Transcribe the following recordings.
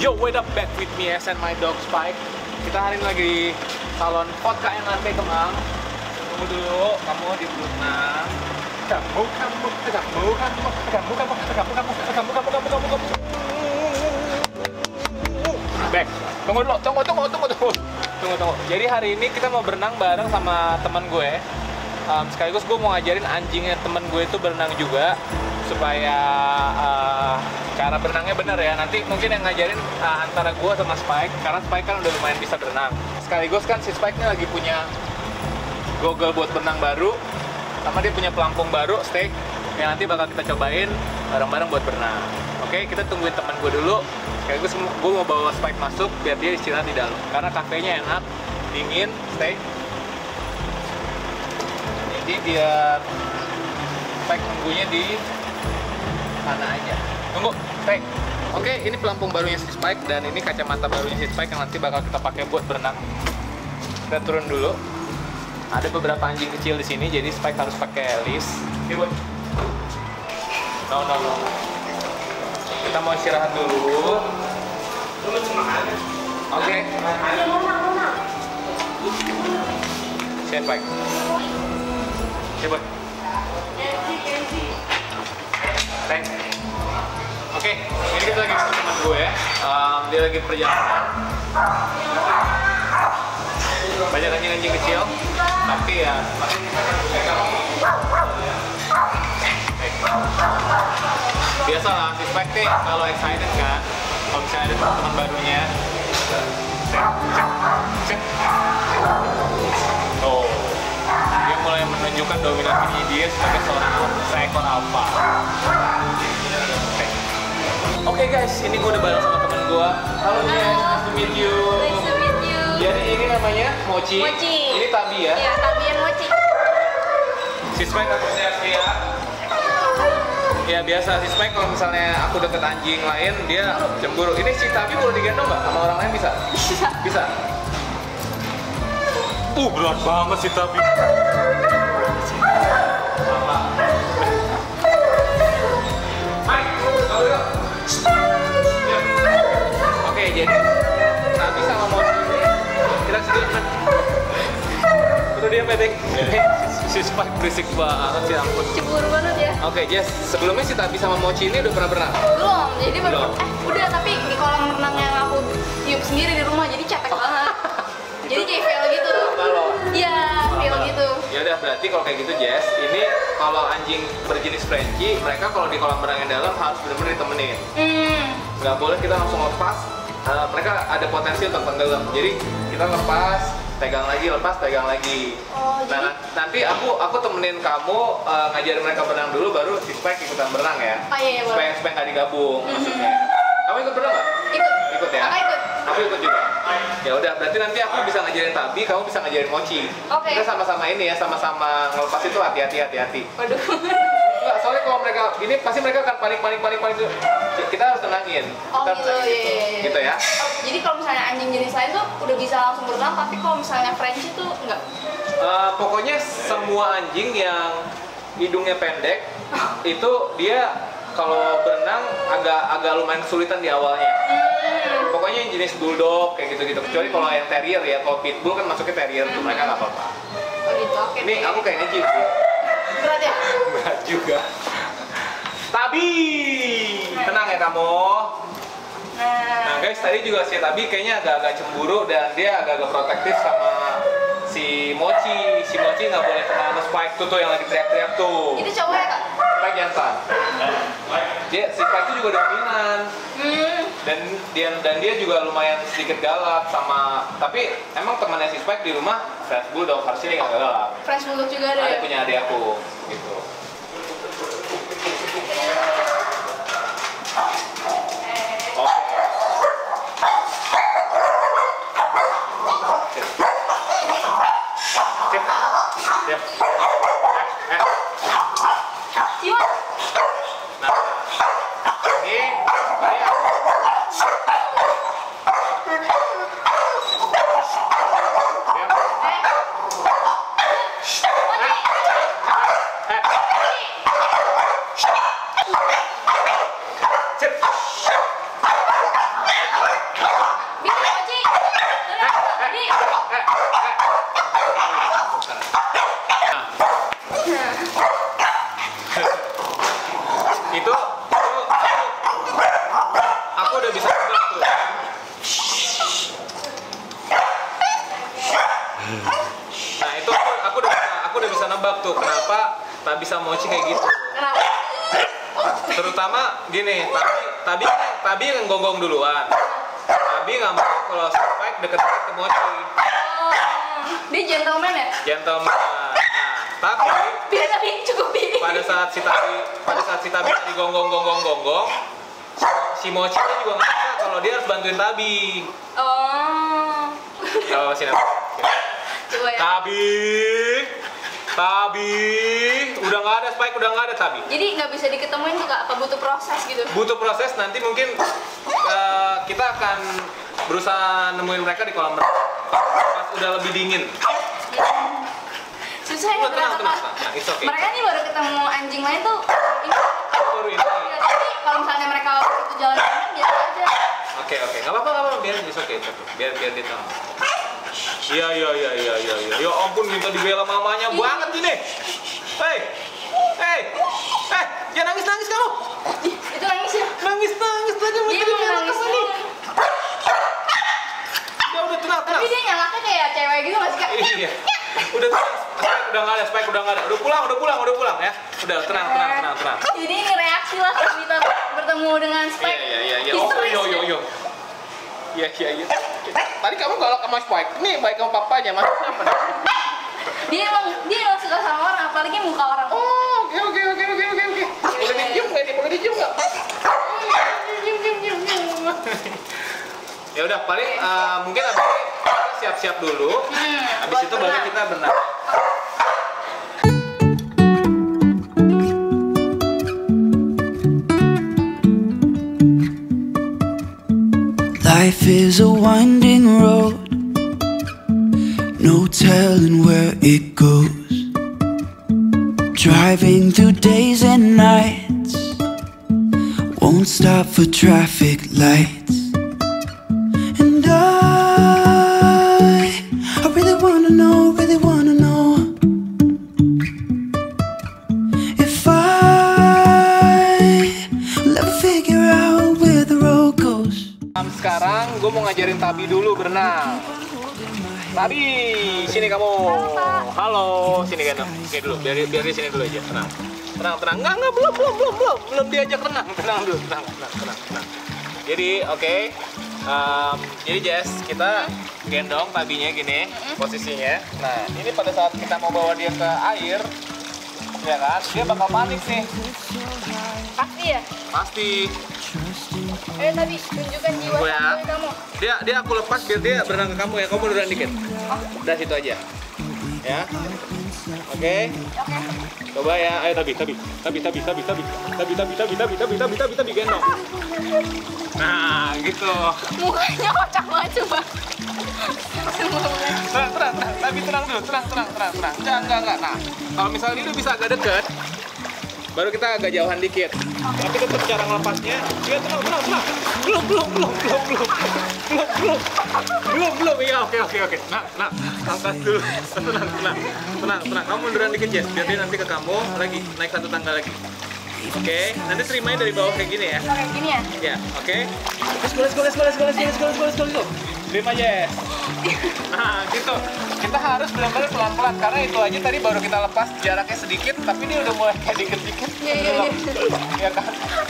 Yo, what up, back with me and my dog Spike. Kita hari ini lagi di salon vodka yang lantai Kemang. Tunggu dulu, kamu di Vietnam. Kamu. Back. Tunggu. Jadi hari ini kita mau berenang bareng sama teman gue. Sekaligus gue mau ngajarin anjingnya temen gue itu berenang juga supaya cara berenangnya bener ya. Nanti mungkin yang ngajarin antara gue sama Spike, karena Spike kan udah lumayan bisa berenang. Sekaligus kan si Spike ini lagi punya goggle buat berenang baru, sama dia punya pelampung baru, Steak, yang nanti bakal kita cobain bareng-bareng buat berenang. Oke, kita tungguin teman gue dulu. Sekaligus gue mau bawa Spike masuk biar dia istirahat di dalam, karena kafenya enak, dingin, Steak. Jadi biar Spike nunggunya di sana aja. Tunggu, Spike. Oke, ini pelampung barunya si Spike dan ini kacamata barunya si Spike yang nanti bakal kita pakai buat berenang. Kita turun dulu. Ada beberapa anjing kecil di sini, jadi Spike harus pakai leash. Oke, boy. No. Kita mau istirahat dulu. Oke. Siap, Spike. Oke, boy. Thanks. Oke, ini kita lagi sama teman gue ya. Dia lagi perjalanan. Banyak anjing-anjing kecil, tapi ya biasalah si Spike nih kalau excited kan, kalau misalnya ada teman barunya. Oh, dia mulai menunjukkan dominasinya dia sebagai seekor alpha. Oke guys, ini gue udah bareng sama temen gue. Halo guys, nice to meet you. Nice to meet you. Jadi ini namanya Mochi. Ini Tabi ya? Iya, Tabi and Mochi. Si Spike aku siap-siap. Ya biasa, si Spike kalau misalnya aku deket anjing lain, dia cemburu. Ini si Tabi boleh digendong nggak? Sama orang lain bisa? Bisa. Berat banget si Tabi. Oke, jadi Tabi sama Mochi kita sedikit. Udah dia pedek. Si Spike berisik banget sih, ampun. Cemburu banget ya. Oke, Jess, sebelumnya si Tabi sama Mochi ini udah pernah berenang? Belum, jadi baru Belum. udah, tapi di kolam renang yang aku tiup sendiri di rumah, jadi cetek banget. Jadi kayak feel gitu. Iya, feel gitu. Ya udah, berarti kalau kayak gitu, Jess, ini kalau anjing berjenis Frenchie, mereka kalau di kolam renang yang dalam harus benar-benar ditemenin. Nggak boleh kita langsung lepas. Mereka ada potensi untuk tenggelam. Jadi kita lepas, pegang lagi, lepas, pegang lagi. Oh, Nah, nanti aku temenin kamu ngajarin mereka berenang dulu, baru si Spike ikutan berenang ya. Oh iya, boleh. Supaya nggak digabung maksudnya. Kamu ikut berenang nggak? Ikut ya? Kakak ikut. Aku ikut juga. Ya udah, berarti nanti aku bisa ngajarin Tabi, kamu bisa ngajarin Mochi. Oke. Kita sama-sama ini ya, sama-sama ngelepas itu hati-hati. Waduh. Enggak, soalnya kalau mereka ini pasti mereka akan panik. Kita harus tenangin. Oh Kita gitu, tenangin iya. Gitu ya. Jadi kalau misalnya anjing jenis lain tuh udah bisa langsung berenang, tapi kalau misalnya Frenchie tuh enggak. Pokoknya semua anjing yang hidungnya pendek itu dia kalau berenang agak lumayan kesulitan di awalnya. Pokoknya yang jenis bulldog kayak gitu-gitu. Kecuali kalau yang terrier ya, kalau pitbull kan masuknya terrier tuh mereka nggak apa-apa. Oh gitu, oke. Ini aku kayaknya Jeep sih. Berat ya? Berat juga. Tabi, tenang ya kamu. Nah guys, tadi juga si Tabi kayaknya agak-agak cemburu dan dia agak-agak protektif sama si Mochi. Si Mochi nggak boleh kenal sama Spike tuh yang lagi teriak-teriak tuh. Itu cowok ya, Kak? Spike jantan. Si Spike itu juga dominan. Dan dia juga lumayan sedikit galak sama, tapi emang temannya si Spike di rumah French Bulldog, harusnya dia nggak galak. French Bulldog juga ada ya? Punya adik aku gitu. bisa mochi kayak gitu. Kenapa? Terutama gini, Tabi yang gonggong duluan. Tabi nggak mau kalau Spike deket-deket ke mochi. Oh, dia gentleman ya? Gentleman. Nah, tapi Tapi cukup bi. pada saat si Tabi tadi gonggong, si mochi juga nggak bisa kalau dia harus bantuin Tabi. Oh. Kalau sini. Coba ya. Tabi, udah nggak ada Spike, udah nggak ada Tabi. Jadi nggak bisa diketemuin tuh Kak, apa butuh proses gitu? Butuh proses, nanti mungkin kita akan berusaha nemuin mereka di kolam renang pas udah lebih dingin. Susah ya ternyata Kak. Nah, it's okay. Mereka nih baru ketemu anjing lain tuh ini. Baru ini. Ya, tapi kalau misalnya mereka itu jalan biasa aja. Oke, nggak apa-apa, biar it's okay. Biar dia tahu. Iya. Ya ampun, minta dibela mamanya banget ini. Hei, jangan nangis kamu. Ih, itu nangis ya? Nangis lagi minta Dia dibela nangis kamu nih. Udah tenang. Tapi dia nyalaknya kayak cewek gitu nggak sih Kak? Iya. Udah tenang. Spike udah nggak ada. Udah pulang ya. Udah tenang. Jadi ini reaksi lah kalau kita bertemu dengan Spike. Iya. Histeris. Yo. Iya. Tadi kamu galak sama Spike. Nih baik sama papanya, maksudnya apa nih? Dia emang suka sama orang, apalagi muka orang. Oh, oke. Boleh dicium nggak? Ya udah, paling mungkin abis ini kita siap-siap dulu. Habis itu baru kita berenang. Life is a winding road, no telling where it goes. Driving through days and nights, won't stop for traffic lights. And I really wanna know if I'll ever figure out where the road goes. Sekarang gue mau ngajarin Tabi dulu berenang. Tabi, sini kamu. Halo, sini kan. Oke dulu, biar di sini dulu aja. Tenang. Enggak, belum diajak renang. Tenang dulu. Jadi, oke. Jadi Jess, kita gendong Tabinya gini posisinya. Nah, ini pada saat kita mau bawa dia ke air, ya kan? Dia bakal panik nih. Pasti ya? Pasti. Tadi tunjukkan jiwa Gue ya. santuy kamu. Dia aku lepas biar dia berenang ke kamu ya. Kamu munduran dikit. Udah situ aja. Ya. Oke. Coba ya. Ayo Tabi gendong. Nah, gitu. Mukanya kocak banget coba. Tenang. Tabi tenang dulu. Tenang. Enggak. Nah, kalau misalnya ini udah bisa agak deket, baru kita agak jauhan dikit. Tapi tetap cara ngelepasnya, dia tenang. Belum. Iya, oke. Nah, angkat dulu. Tenang. Kamu munduran dikit, Jess. Biar dia nanti ke kamu lagi naik satu tangga lagi. Oke, nanti terimanya dari bawah kayak gini ya. Kayak gini ya? Ya, oke. Let's go. Terima, Jess. Nah, gitu. Kita harus benar-benar pelan-pelan karena itu aja tadi baru kita lepas jaraknya sedikit, tapi dia udah mulai kayak dikit-dikit. Iya. Iya kan?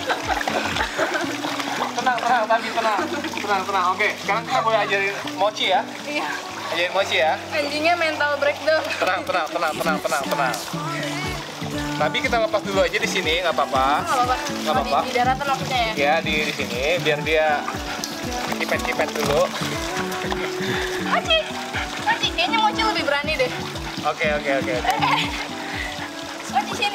Tenang, Tabi, tenang. Oke, sekarang kita boleh ajarin mochi ya. Iya. Ajarin mochi ya. Anjingnya mental breakdown. Tenang. Tapi kita lepas dulu aja di sini, nggak apa-apa. Nggak apa-apa. Di daratan maksudnya ya? Ya, di sini biar dia kipet dulu. Mochi, kayaknya Mochi lebih berani deh. Oke. Mochi sini.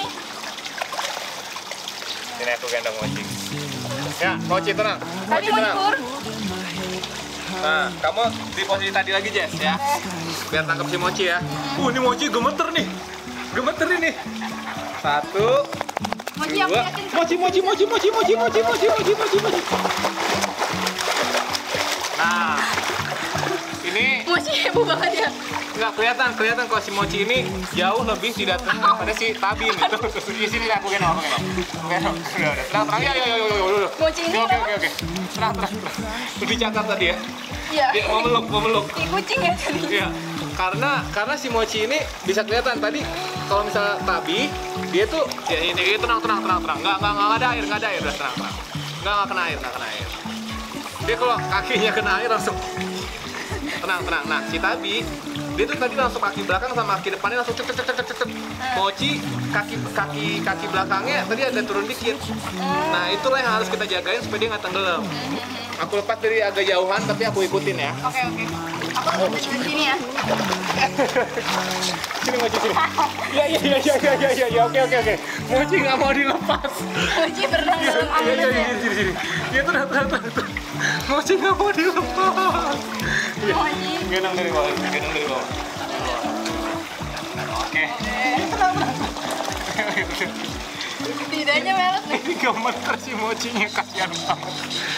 Sini aku gendong mochi. Ya, mochi tenang. Tadi mau libur. Nah, kamu di posisi tadi lagi, Jess ya. Biar tangkap si mochi ya. Ini mochi gemeter nih. Satu. Mochi aku Dua. yakin. Mochi. Nah, ini Mochi heboh banget ya. nggak kelihatan kalau si mochi ini jauh lebih tidak tenang daripada si Tabi nih. Di sini aku gendong. Udah. Tenang. Ya. Mochi ini Oke. Tenang. Lebih cakap tadi ya. Iya. Dia mau meluk. Kayak kucing ya tadi. Iya. Karena si mochi ini bisa kelihatan tadi kalau misalnya Tabi, dia tuh ya ini tenang. Nggak ada air, udah tenang. Nggak kena air. Dia kalau kakinya kena air langsung tenang. Nah, si Tabi dia tuh tadi langsung kaki belakang sama kaki depannya langsung cek. Mochi kaki belakangnya tadi ada turun dikit. Nah, itulah yang harus kita jagain supaya dia nggak tenggelam. Aku lepas dari agak jauhan tapi aku ikutin ya. Oke. Aku di sini ya. Sini Mochi sini. Iya. Oke. Mochi nggak mau dilepas. Mochi berenang dalam air ya. Sini. Dia tuh Mochi nggak mau dilepas. Mochi. Gendong dari bawah. Oke. Tidaknya melet nih. Ini gemeter si Mochinya, kasihan banget.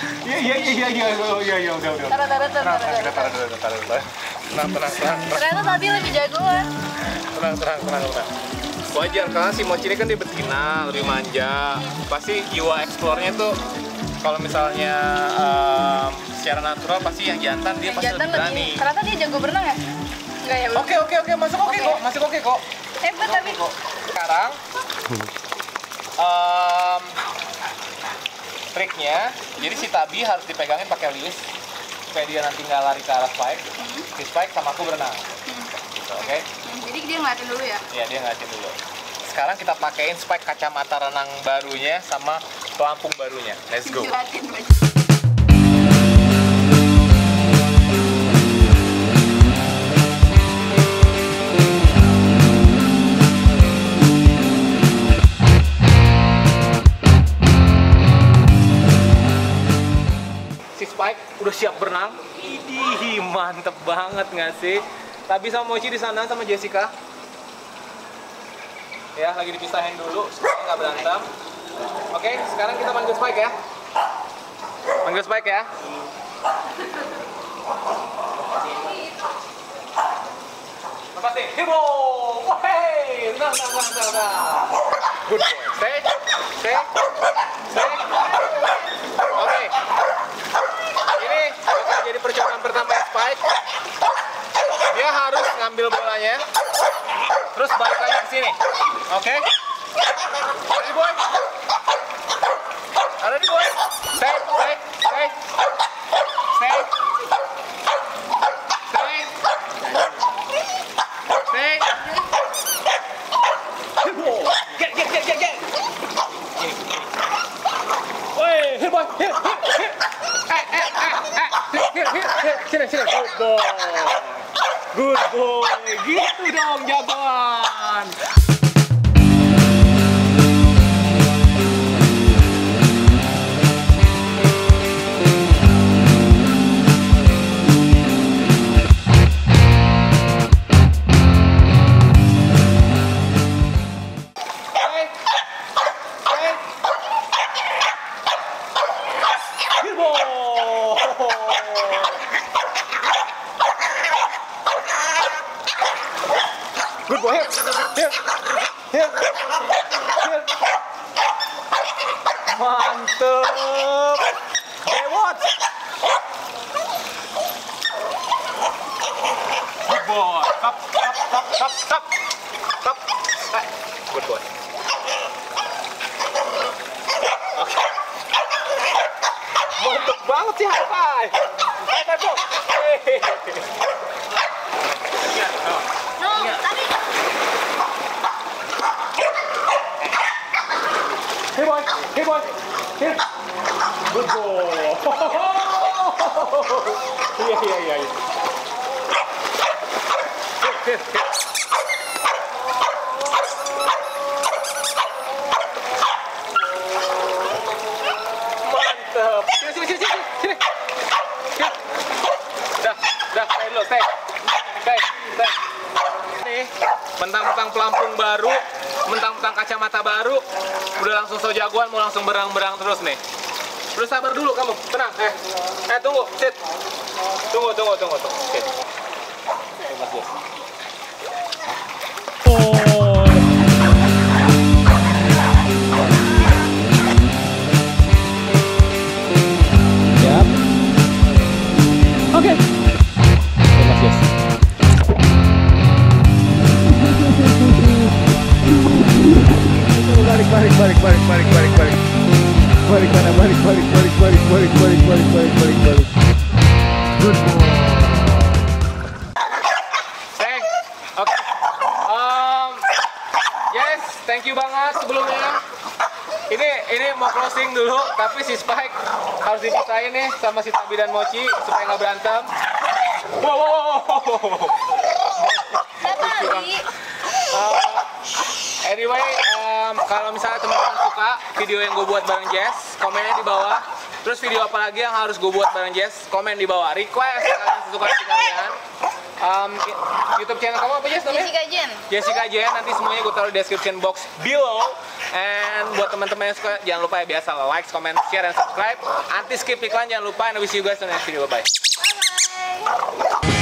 Iya, udah. Taruh. Tenang. Ternyata tadi lebih jagoan. Tenang. Wajar karena si Mochi ini kan dia betina, lebih manja. Pasti jiwa eksplornya tuh kalau misalnya secara natural pasti yang jantan dia pasti lebih berani. Ternyata dia jago berenang ya? Enggak ya? Oke, masuk oke kok. Hebat tapi. Sekarang triknya, jadi si Tabi harus dipegangin pakai lius supaya dia nanti nggak lari ke arah spike. Si spike sama aku berenang. Gitu, oke? Jadi dia ngeliatin dulu ya? Iya, dia ngeliatin dulu. Sekarang kita pakein spike kacamata renang barunya sama pelampung barunya. Let's go. Jelatin. Spike udah siap berenang. Idih, mantep banget nggak sih? Tabi sama Mochi di sana sama Jessica. Ya, lagi dipisahin dulu supaya nggak berantem. Oke, sekarang kita panggil Spike ya. Panggil Spike ya. Lepasin. Hibo. Wahey. Nah. Good boy. Stay. Oke. Ini bakal jadi percobaan pertama Spike. Dia harus ngambil bolanya, terus balik lagi ke sini. Oke? Ready boy? Ready boy? Stay. Get. Woi, here boy, here. Sini. Good boy. Gitu dong, jagoan. Good boy, here. Mantep. Lewat. Good boy. Stop. Good boy. Oke. Mantep banget sih, high five. No, tadi. Hey boy. Here. Good boy. Iya. Here. Mantap. Sini. Dah, stay dulu, stay. Nih, mentang-mentang pelampung baru, mentang-mentang kacamata baru, udah langsung so jagoan, mau langsung berang-berang terus nih. Udah sabar dulu kamu, tenang. Tunggu, sit. Tunggu. Sit. Mas Jess. Siap. Oke. Mas Jess. balik. Good boy. Oke. Yes, thank you banget sebelumnya. Ini mau closing dulu, tapi si Spike harus dipisahin nih sama si Tabi dan Mochi supaya nggak berantem. Wow. Anyway, kalau misalnya teman-teman suka video yang gue buat bareng Jess, komennya di bawah. Terus video apa lagi yang harus gue buat bareng Jess, komen di bawah. Request kalian sesuka hati kalian. YouTube channel kamu apa Jess namanya? Jessica Jen. Nanti semuanya gue taruh di description box below. And buat teman-teman yang suka, jangan lupa ya biasa like, comment, share, dan subscribe. Anti skip iklan jangan lupa. And I wish you guys on the next video. Bye. Bye.